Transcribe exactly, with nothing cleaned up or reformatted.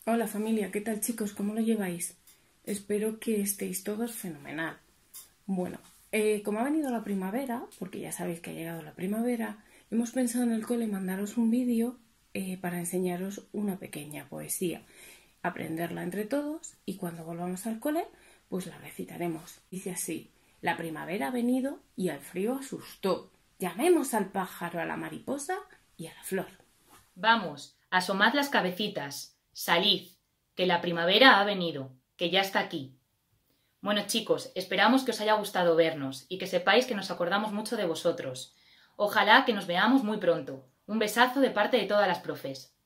Hola familia, ¿qué tal chicos? ¿Cómo lo lleváis? Espero que estéis todos fenomenal. Bueno, eh, como ha venido la primavera, porque ya sabéis que ha llegado la primavera, hemos pensado en el cole mandaros un vídeo eh, para enseñaros una pequeña poesía, aprenderla entre todos y cuando volvamos al cole, pues la recitaremos. Dice así: la primavera ha venido y al frío asustó. Llamemos al pájaro, a la mariposa y a la flor. Vamos, asomad las cabecitas, salid, que la primavera ha venido, que ya está aquí. Bueno chicos, esperamos que os haya gustado vernos y que sepáis que nos acordamos mucho de vosotros. Ojalá que nos veamos muy pronto. Un besazo de parte de todas las profes.